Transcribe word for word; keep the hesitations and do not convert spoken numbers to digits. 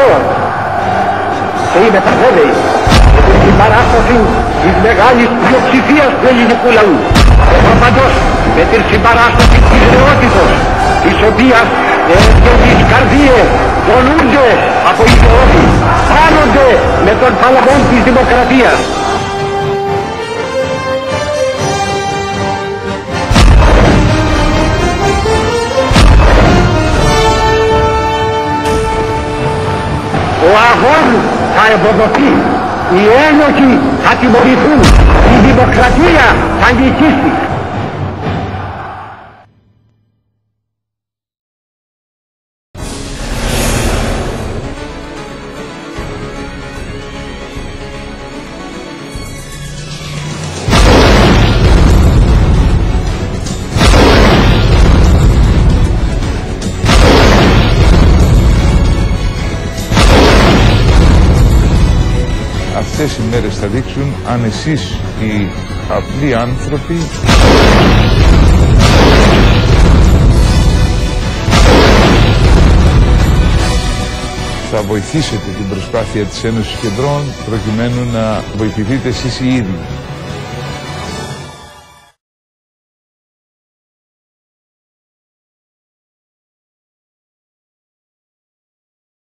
εδώ και είμαι βέβαιη ότι την παράσταση της μεγάλης πλειοψηφίας του ελληνικού λαού, εγώ παντός με την συμπαράσταση της νεότητος, της οποίας και τις καρδίες δονούνται από ιδεώδη, πάνονται με τον παλαβόν της δημοκρατίας. Ο αγών θα ευοδοθεί, οι ένοχοι θα τιμωρηθούν, η δημοκρατία θα νικήσει. Αυτές οι μέρες θα δείξουν αν εσείς οι απλοί άνθρωποι θα βοηθήσετε την προσπάθεια της Ένωσης Κεντρών προκειμένου να βοηθηθείτε εσείς οι ίδιοι.